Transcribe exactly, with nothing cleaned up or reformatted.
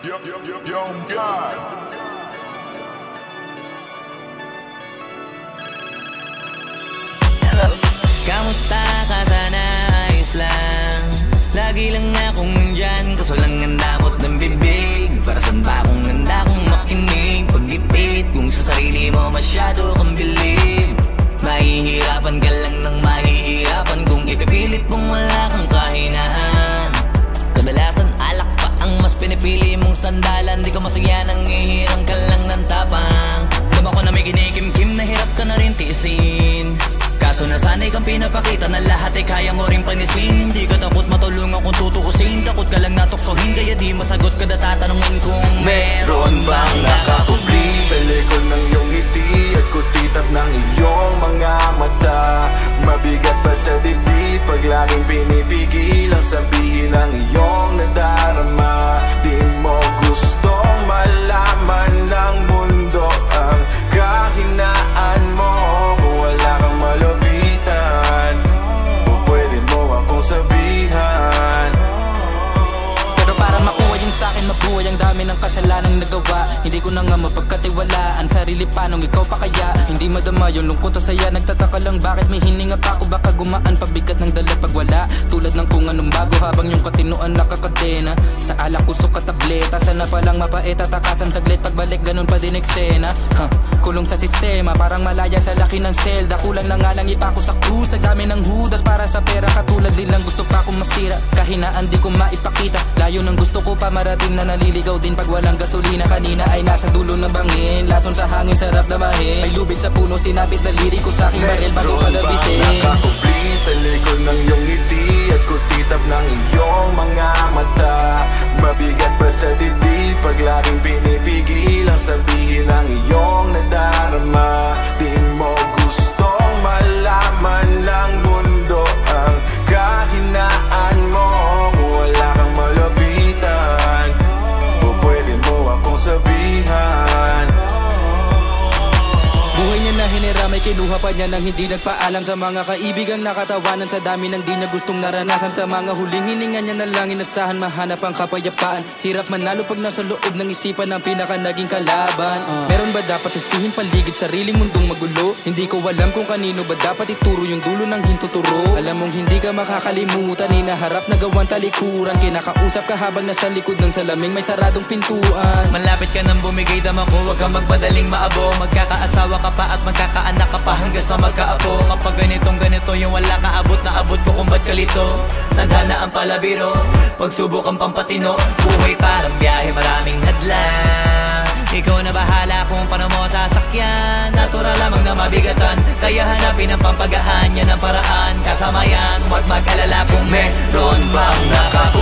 Yo, yo, yo, yo, God. Hello. Kamusta ka, sana ayos lang. Lagi lang akong nandyan, kaso lang ang damot ng bibig. Para saan ba akong handa kong makinig? Pag-ipit kung sa sarili mo masyado kang bilib. Mahihirapan ka lang ng mahihirapan kung ipipilit mong wala kang kahinaan. Kadalasan alak pa ang mas pinipili mong sandalan. Di ko masaya nang ihirang ka lang ng tapang. Dama ko na may ginikim-kim na hirap ka na rin tiisin. Kaso nasanay kang pinapakita na lahat ay kaya mo rin panisin. Hindi ka takot matulungan kung tutuusin. Takot ka lang natuksohin, kaya di masagot kada tatanungin kung meron bang nakakubli sa likod ng iyong ngiti at kutitap ng iyong mga mata. Mabigat pa sa dibdib pag laging pinipigil ang sabihin ng iyong nadarama. Di mo gustong malaman ng mundo ang kahinaan mo. Kung wala kang malapitan, o pwede mo akong sabihan. Pero para makuha yung sa'kin mabuhay, ang dami ng kasalanang nagawa. Hindi ko na nga mapagkatiwalaan sarili, paanong ikaw pa kaya? Hindi madama yung lungkot at saya. Nagtataka lang bakit may hininga pa ako. Baka gumaan pabigat ng dala pag wala. Tulad ng kung anong bago habang yung katinuan nakakadena. Sa alak kusok at tableta, sana palang mapait at takasan saglit. Pagbalik ganun pa din eksena. Huh. Kulong sa sistema, parang malaya sa laki ng selda. Kulang na nga lang ipako sa krus, sa dami ng hudas para sa pera. Katulad din lang gusto pa akong masira, kahinaan di ko maipakita. Layo ng gusto ko pa marating na naliligaw din pag walang gasolina. Kanina ay nasa dulo ng bangin, lason sa hangin sarap damahin. May lubid sa puno, sinapit na liri ko sa aking baril bago ka nabitin. Nakakubli sa likod ng iyong ngiti at kutitap ng iyong mga mata. Mabigat pa sa dibdib pag laging pinipigil ang sabihin ng iyong nadarama. Di mo gustong malaman ng mundo ang kahinaan mo. Kung wala kang malapitan, o pwede mo akong sabihan. Buhay niya na hinira, may kinuha pa niya nang hindi nagpaalam sa mga kaibigang nakatawanan. Sa dami ng di niya gustong naranasan, sa mga huling hininga niya na lang inasahan mahanap ang kapayapaan. Hirap manalo pag nasa loob ng isipan ng pinaka naging kalaban. uh. Meron ba dapat sisihin paligid sariling mundong magulo? Hindi ko alam kung kanino ba dapat ituro yung dulo ng hintuturo. Alam mong hindi ka makakalimutan, inaharap na gawang talikuran. Kinakausap ka habang nasa likod ng salaming may saradong pintuan. Malapit ka nang bumigay dama ko, huwag kang magmadaling maabo. Magkakaasawa ka pa at magkakaanak ka pa hanggang sa magkaapo. Kapag ganitong ganito yung wala ka abot na abot ko kung ba't kalito. Tadhana ang palabiro, pagsubok ang pampatino. Buhay parang biyahe, maraming hadlang. Ikaw na bahala kung paano mo sasakyan. Natural lamang na mabigatan, kaya hanapin ang pampagaan. Yan ang paraan, kasama yan, huwag mag-alala kung meron bang nakakubli